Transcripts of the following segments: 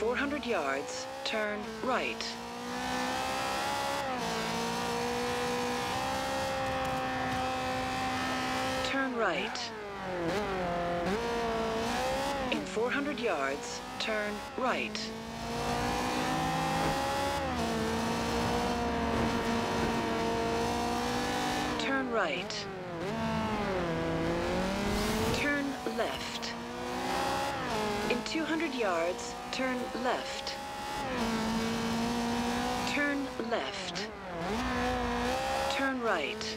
400 yards, turn right. Turn right. In 400 yards, turn right. Turn right. Turn left. In 200 yards, turn left. Turn left. Turn right.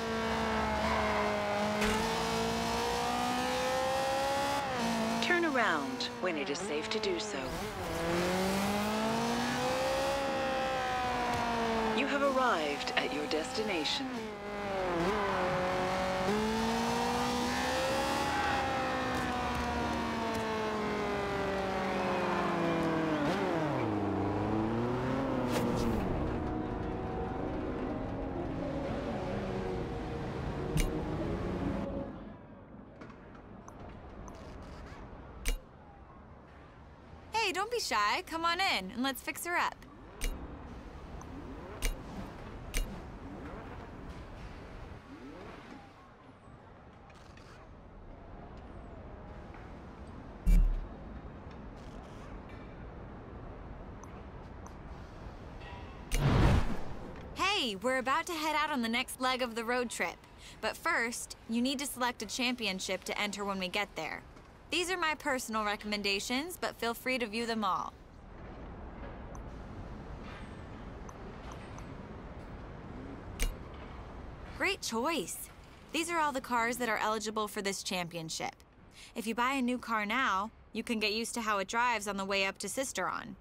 Turn around when it is safe to do so. You have arrived at your destination. Hey, don't be shy. Come on in and let's fix her up. Hey, we're about to head out on the next leg of the road trip. But first, you need to select a championship to enter when we get there. These are my personal recommendations, but feel free to view them all. Great choice. These are all the cars that are eligible for this championship. If you buy a new car now, you can get used to how it drives on the way up to Sisteron.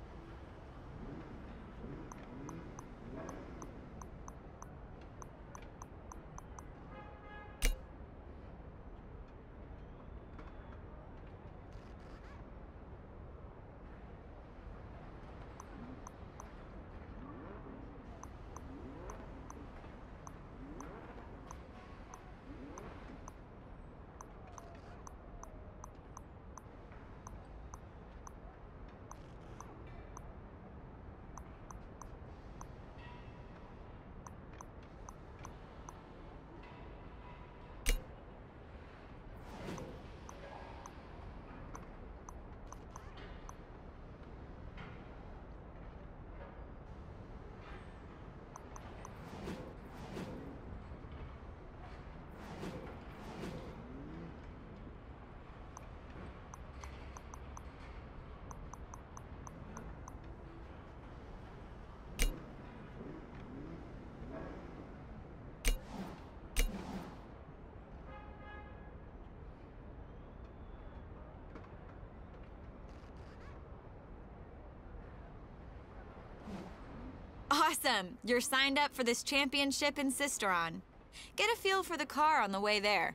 Awesome! You're signed up for this championship in Sisteron. Get a feel for the car on the way there.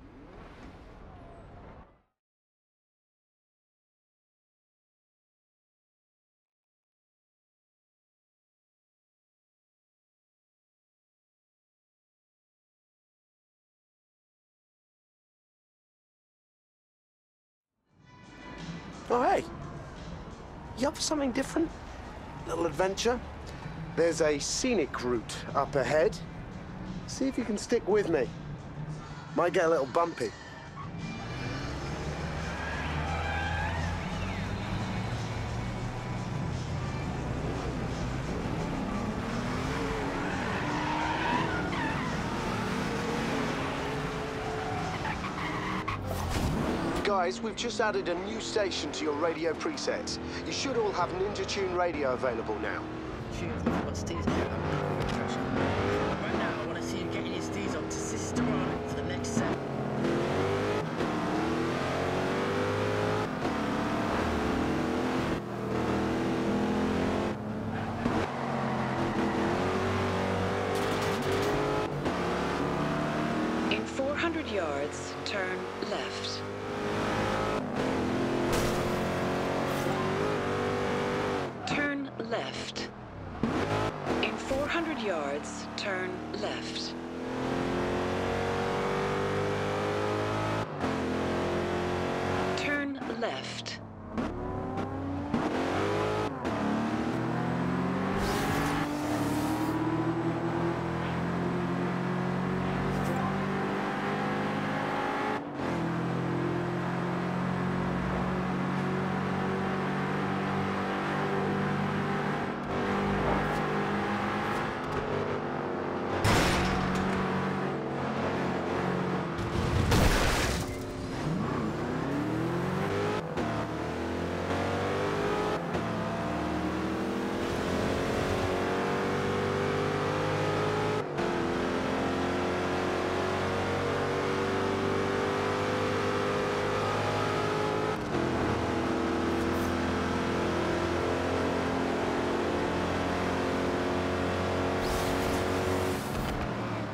Oh, hey. You up for something different? Little adventure? There's a scenic route up ahead. See if you can stick with me. Might get a little bumpy. Guys, we've just added a new station to your radio presets. You should all have Ninja Tune radio available now. What Steve's doing? Right now, I want to see you getting your steeds up to Sisteron for the next set. In 400 yards, turn left. Turn left. In 400 yards, turn left. Turn left.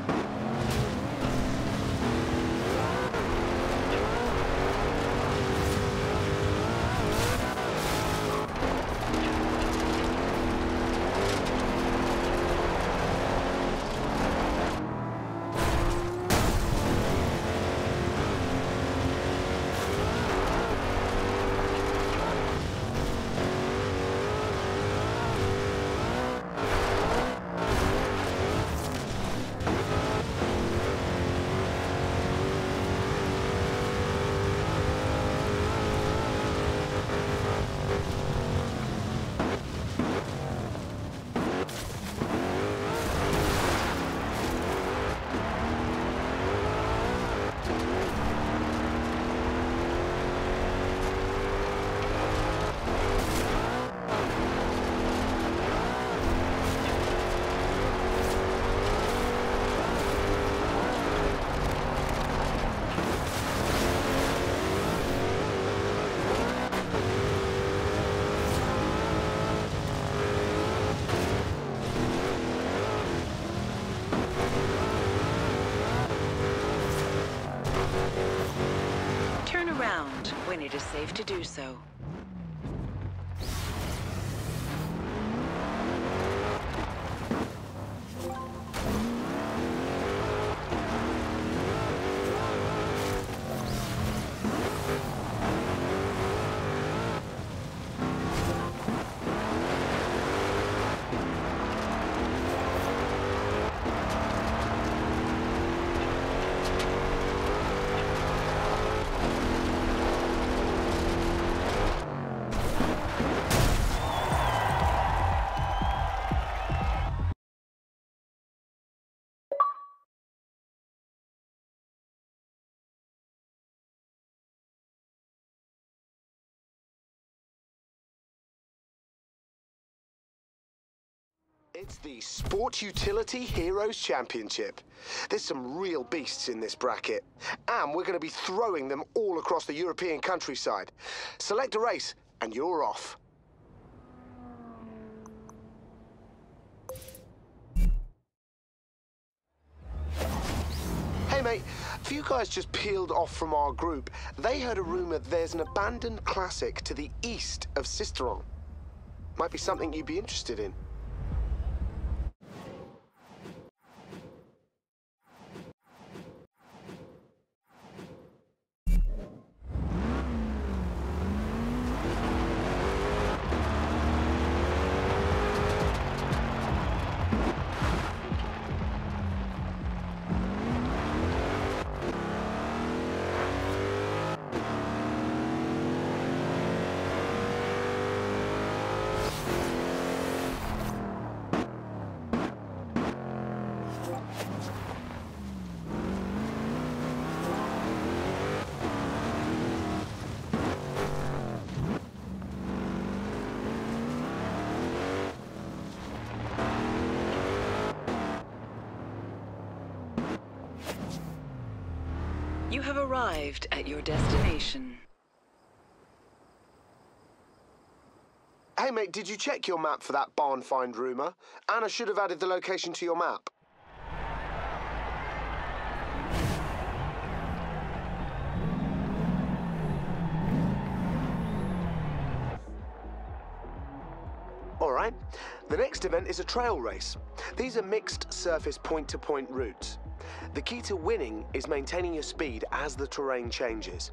when it is safe to do so. It's the Sport Utility Heroes Championship. There's some real beasts in this bracket, and we're going to be throwing them all across the European countryside. Select a race, and you're off. Hey mate, a few guys just peeled off from our group. They heard a rumor there's an abandoned classic to the east of Sisteron. Might be something you'd be interested in. You have arrived at your destination. Hey mate, did you check your map for that barn find rumor? Anna should have added the location to your map. Alright, the next event is a trail race. These are mixed surface point-to-point routes. The key to winning is maintaining your speed as the terrain changes.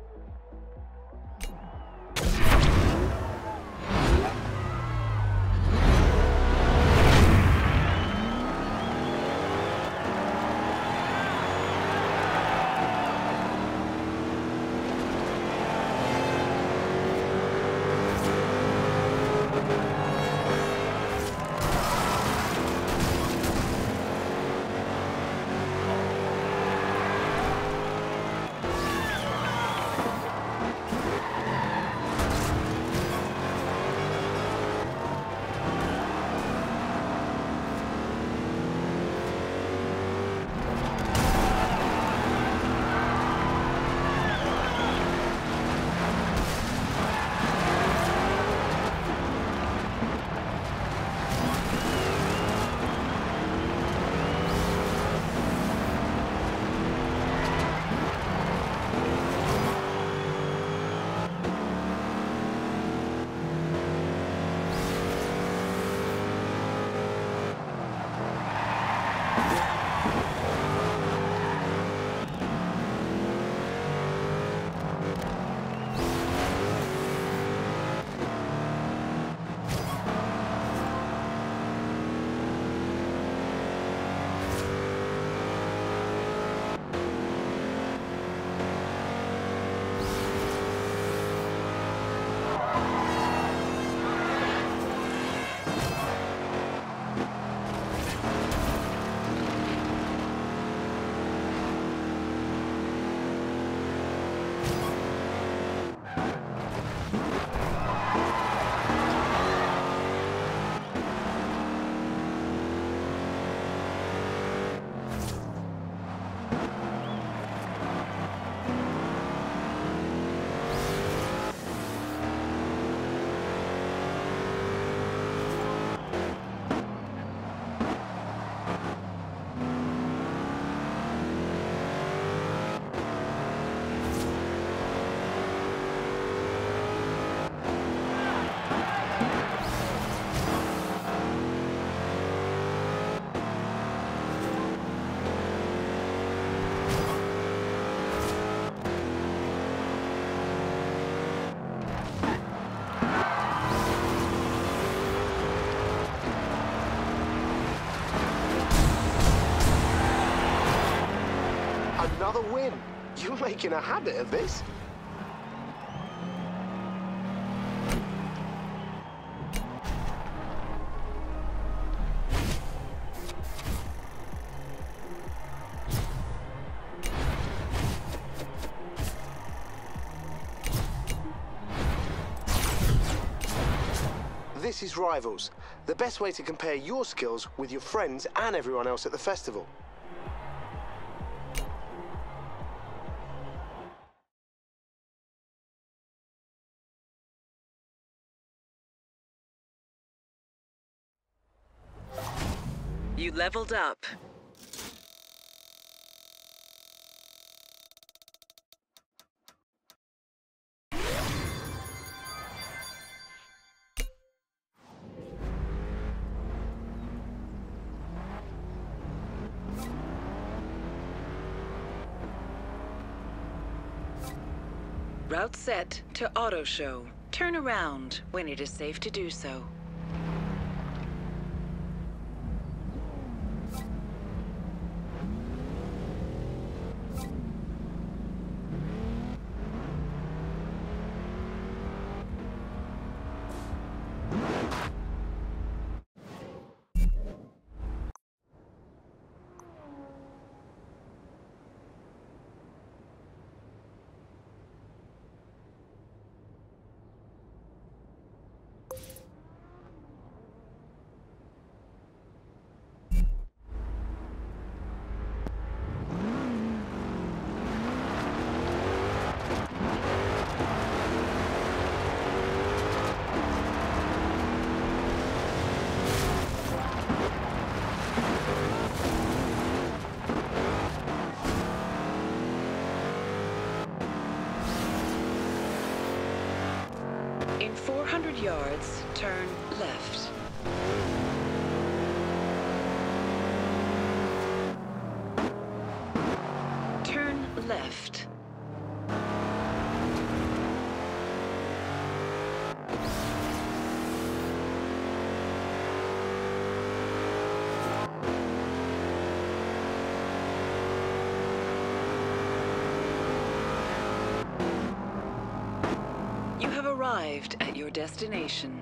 Another win. You're making a habit of this. This is Rivals, the best way to compare your skills with your friends and everyone else at the festival. You leveled up. Route set to auto show. Turn around when it is safe to do so. In 400 yards, turn left. Turn left. You have arrived at your destination.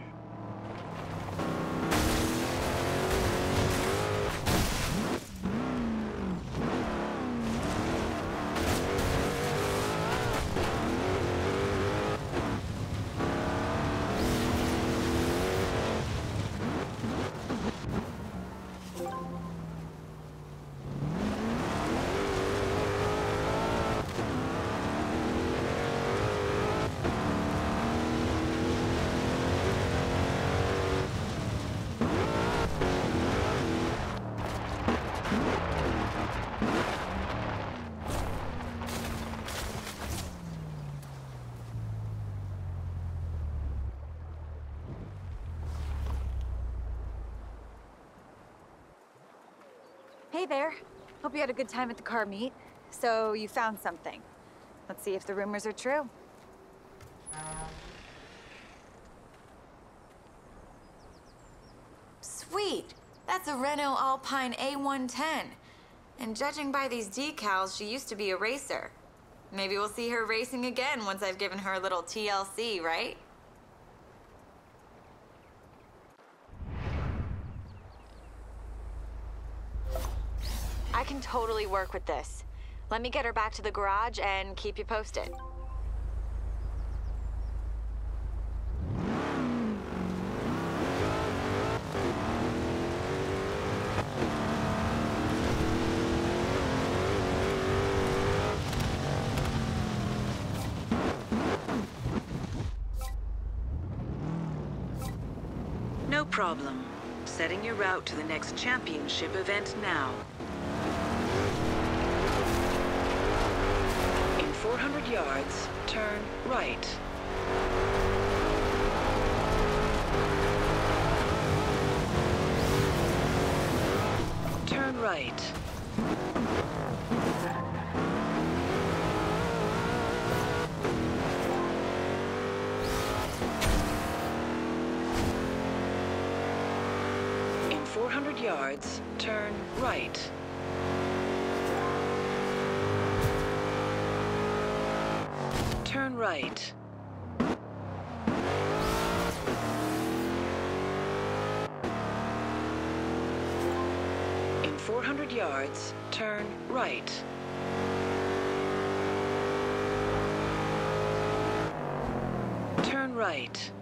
Hey there. Hope you had a good time at the car meet. So you found something. Let's see if the rumors are true. Sweet! That's a Renault Alpine A110. And judging by these decals, she used to be a racer. Maybe we'll see her racing again once I've given her a little TLC, right? I can totally work with this. Let me get her back to the garage and keep you posted. No problem. Setting your route to the next championship event now. In 400 yards, turn right. Turn right. In 400 yards, turn right. Turn right. In 400 yards, turn right. Turn right.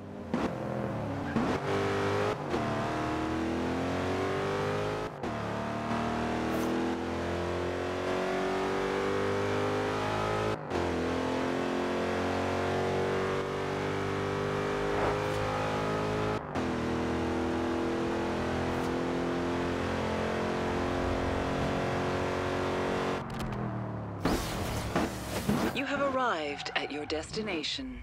You have arrived at your destination.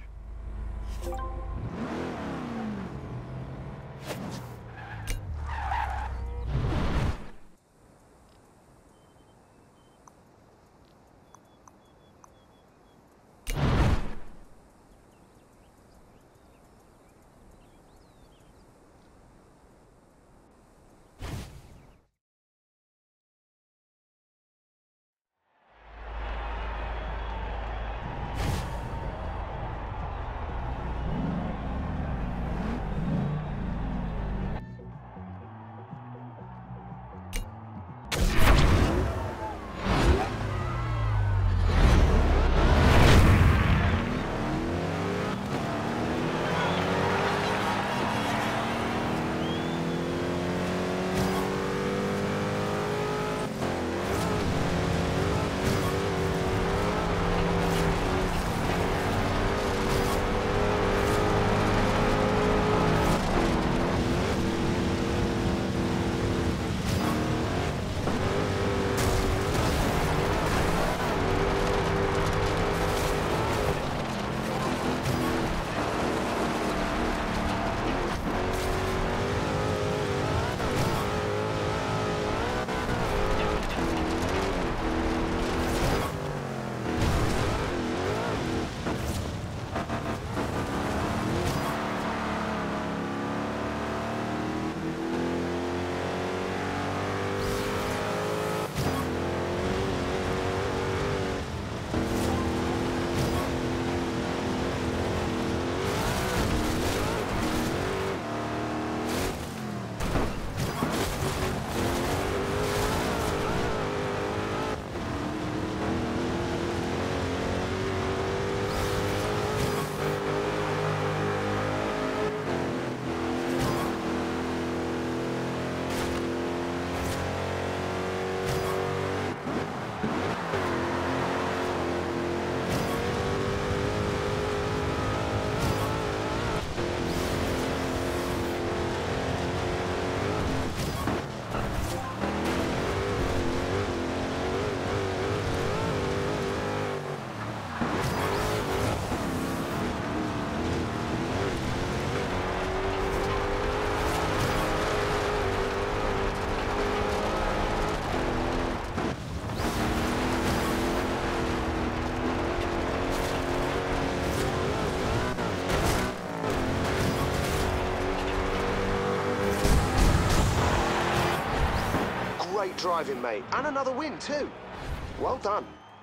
Great driving, mate. And another win, too. Well done.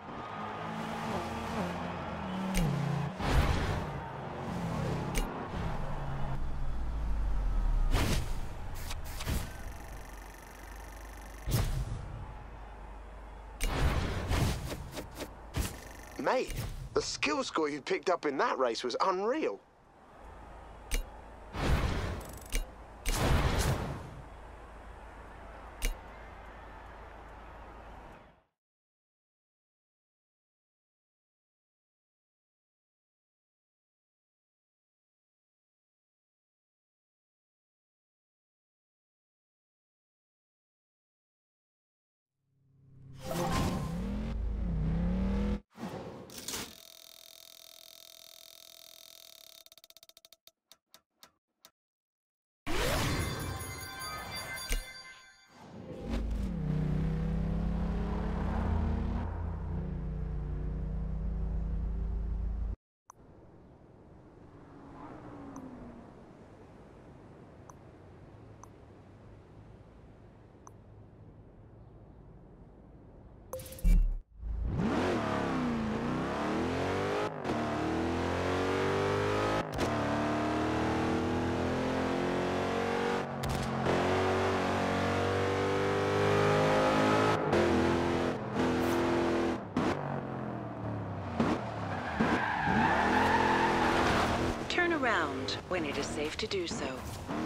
Mate, the skill score you picked up in that race was unreal. around when it is safe to do so.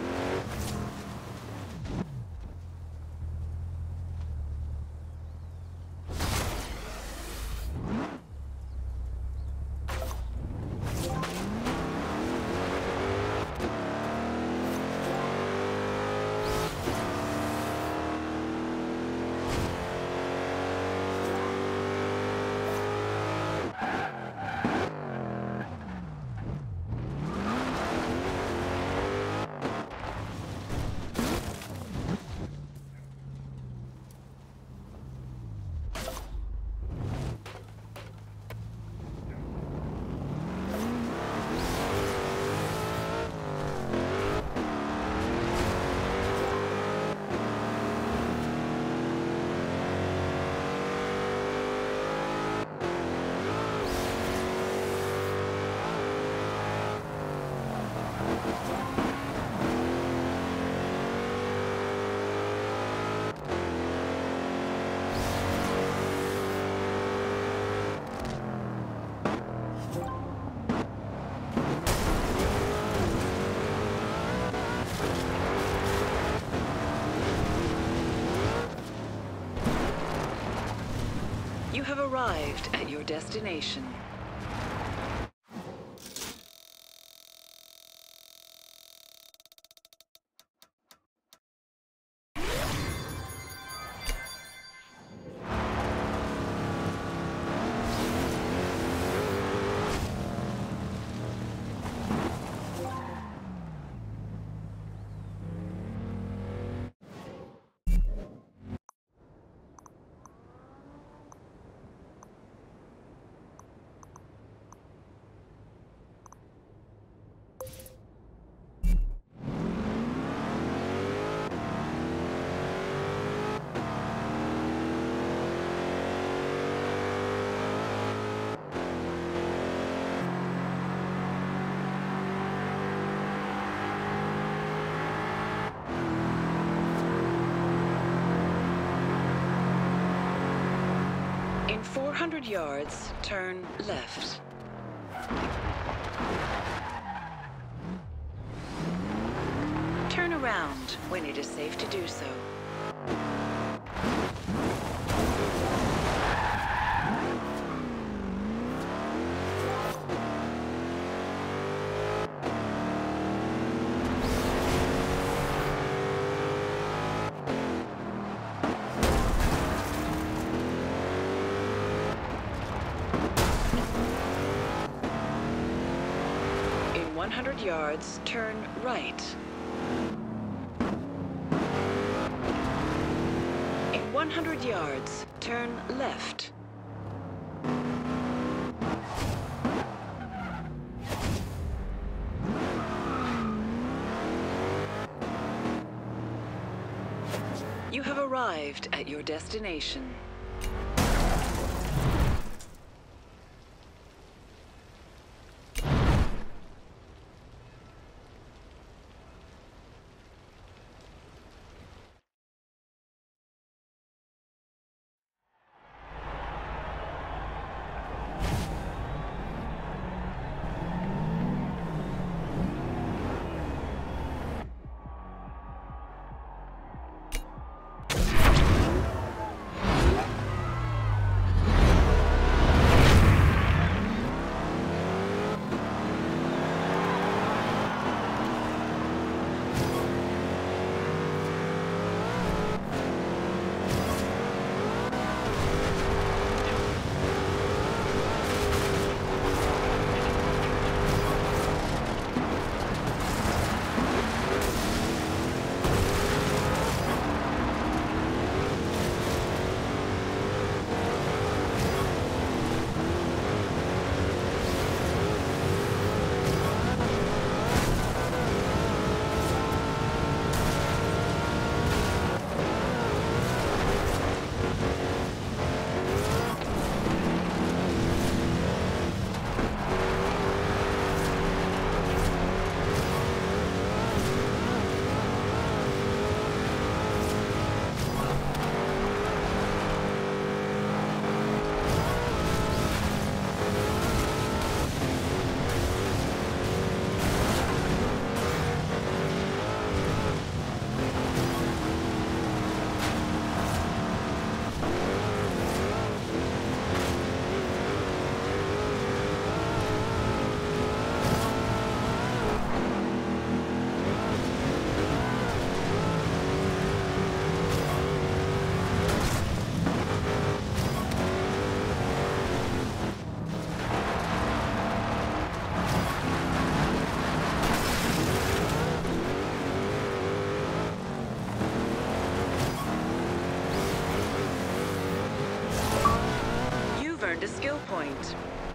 You have arrived at your destination. In 400 yards, turn left. Turn around when it is safe to do so. In 100 yards, turn right. In 100 yards, turn left. You have arrived at your destination. earned a skill point.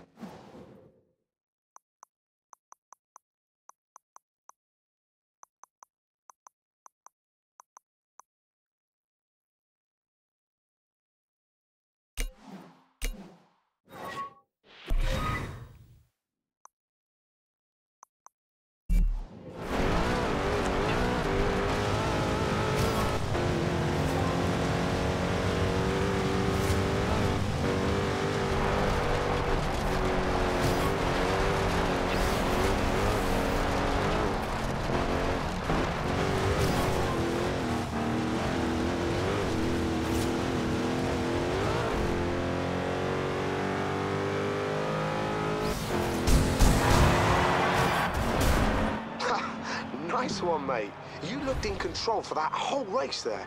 Nice one, mate. You looked in control for that whole race there.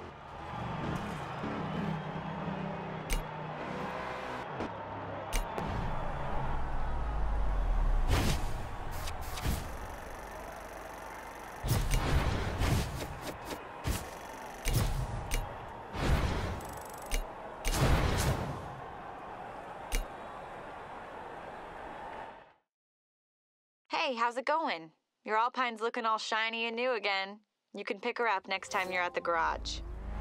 Hey, how's it going? Your Alpine's looking all shiny and new again. You can pick her up next time you're at the garage.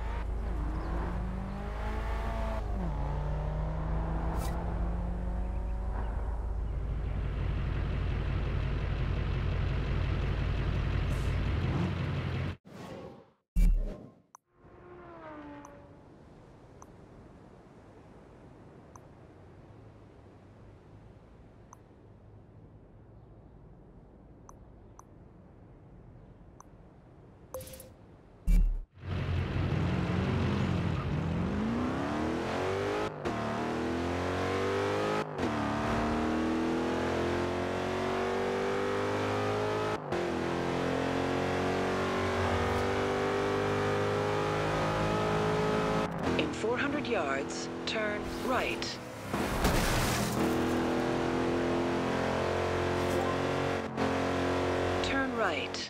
In 400 yards, turn right. Turn right.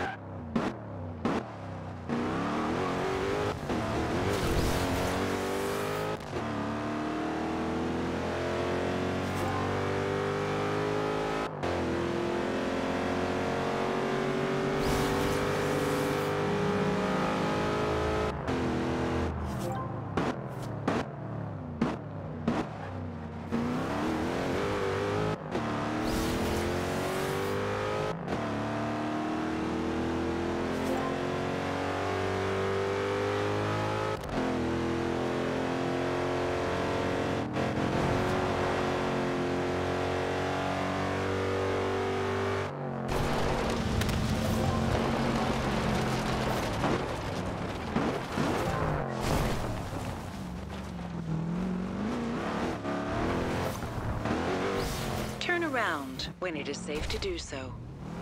Turn around when it is safe to do so.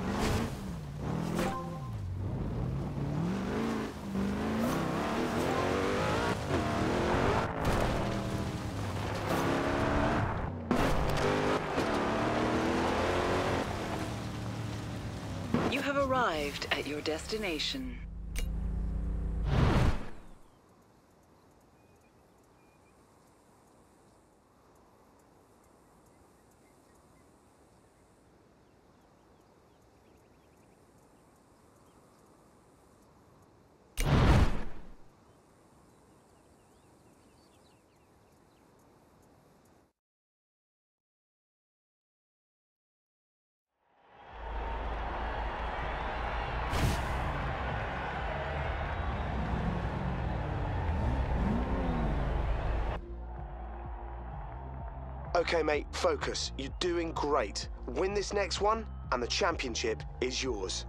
You have arrived at your destination. Okay, mate, focus. You're doing great. Win this next one, and the championship is yours.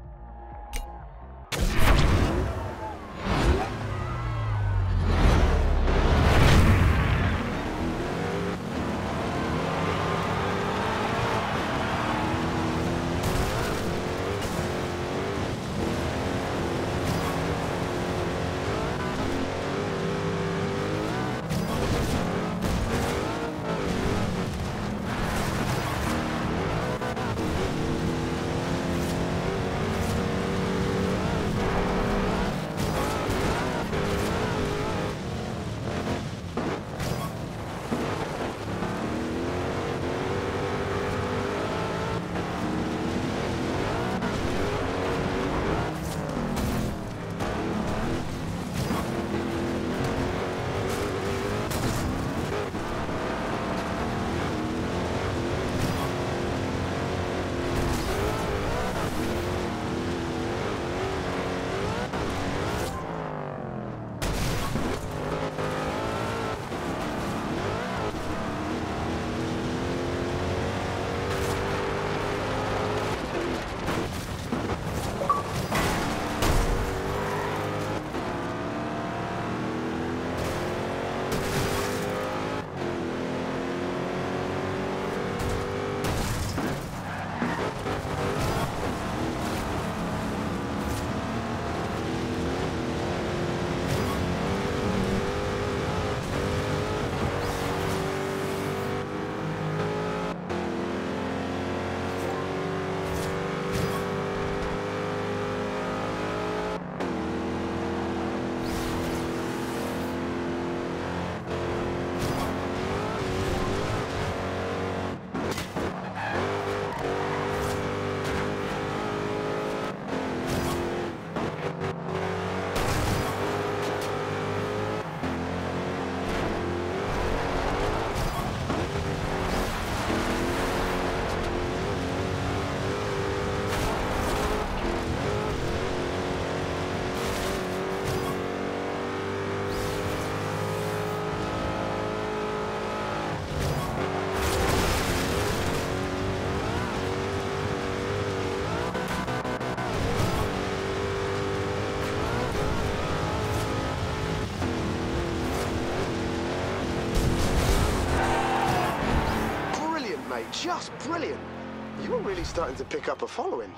just brilliant. You're really starting to pick up a following.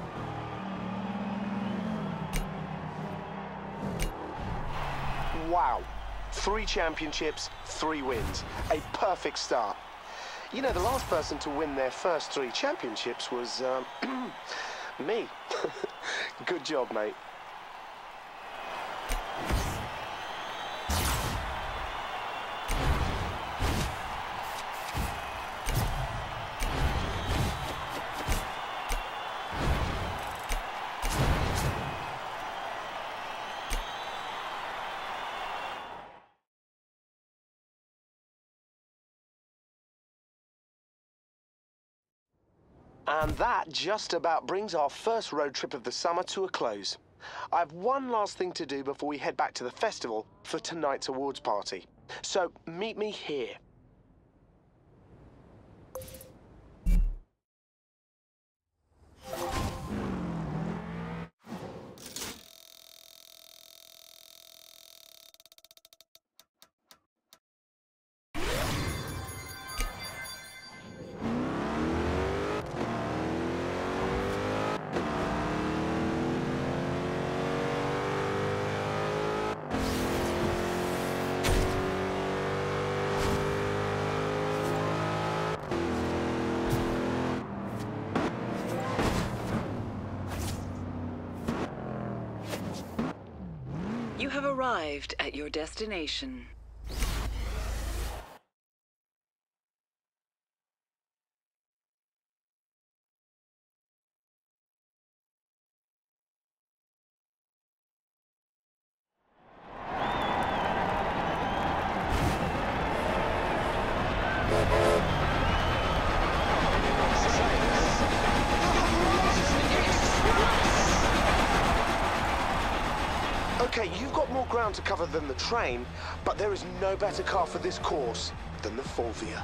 Wow. 3 championships, 3 wins. A perfect start. You know, the last person to win their first 3 championships was, me. Good job, mate. And that just about brings our first road trip of the summer to a close. I have one last thing to do before we head back to the festival for tonight's awards party. So meet me here. You have arrived at your destination. Okay, you've got more ground to cover than the train, but there is no better car for this course than the Fulvia.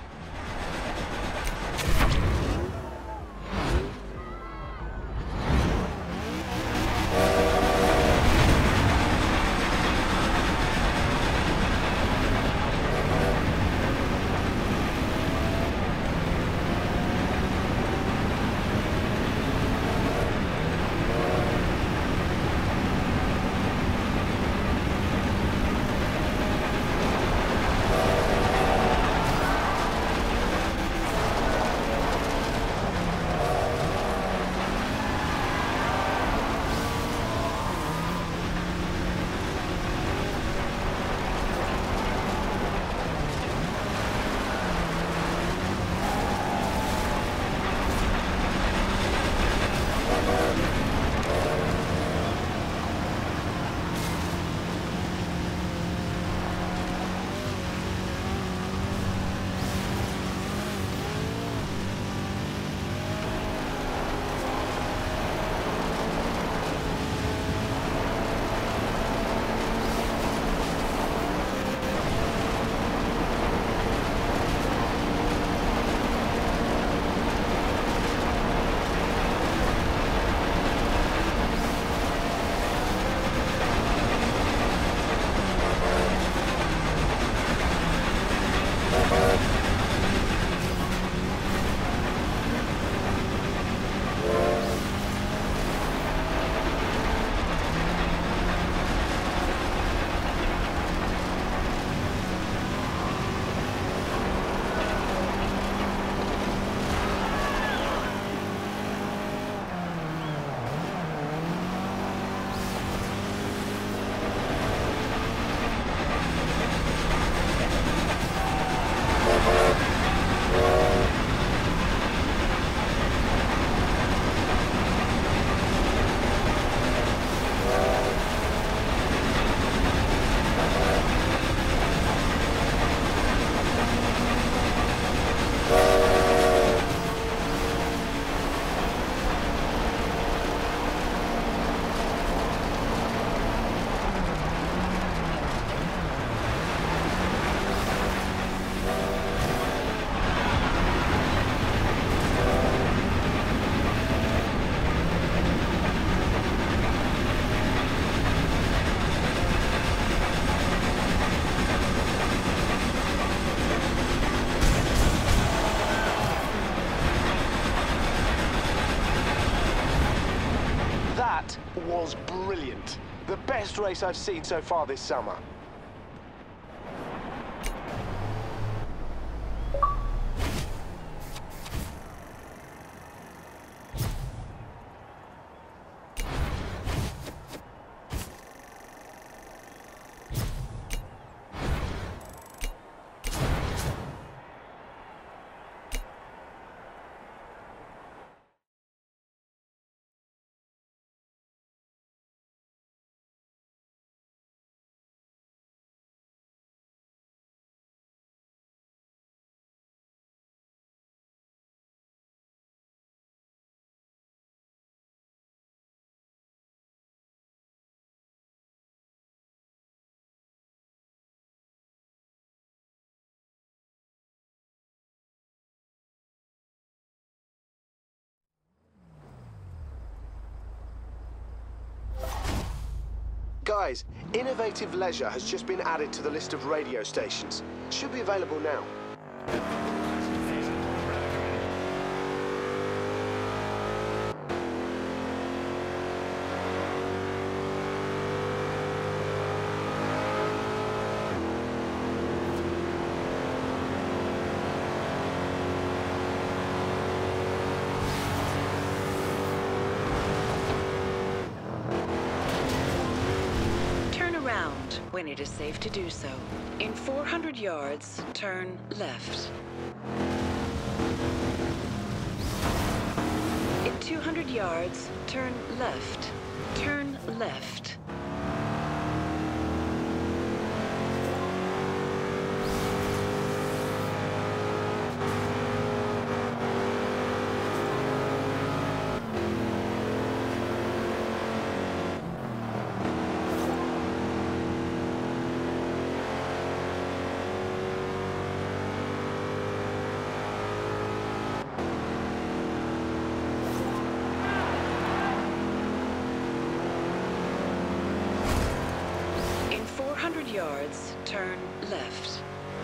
was brilliant. The best race I've seen so far this summer. Guys, Innovative Leisure has just been added to the list of radio stations. Should be available now. When it is safe to do so. In 400 yards, turn left. In 200 yards, turn left. Turn left. Yards, turn left.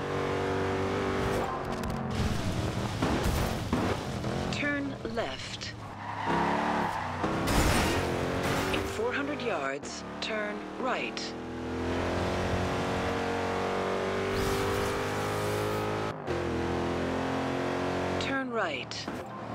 Turn left. In 400 yards, turn right. Turn right.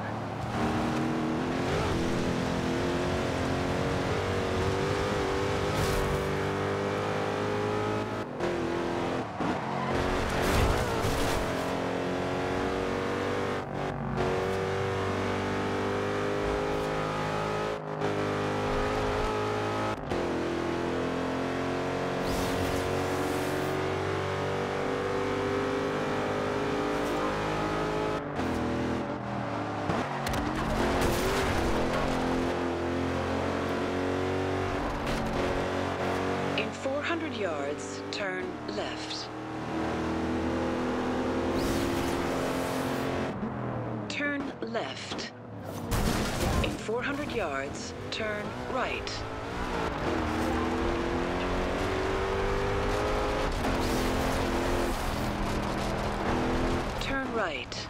In 400 yards, turn left. Turn left. In 400 yards, turn right. Turn right.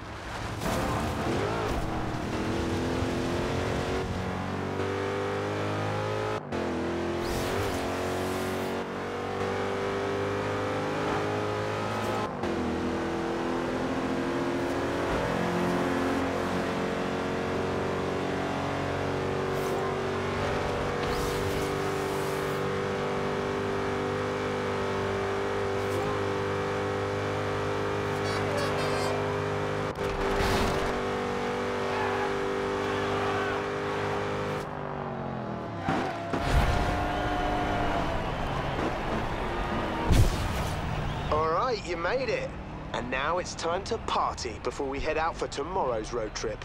You made it. And now it's time to party before we head out for tomorrow's road trip.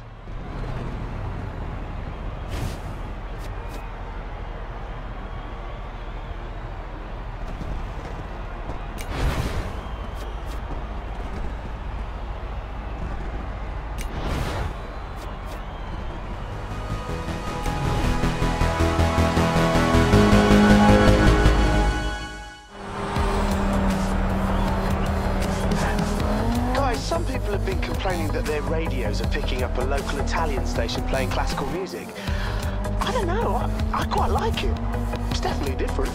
Some people have been complaining that their radios are picking up a local Italian station playing classical music. I don't know. I quite like it. It's definitely different.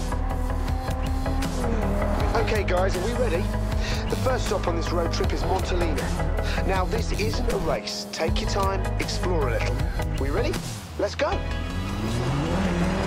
Okay, guys, are we ready? The first stop on this road trip is Montalina. Now, this isn't a race. Take your time, explore a little. We ready? Let's go.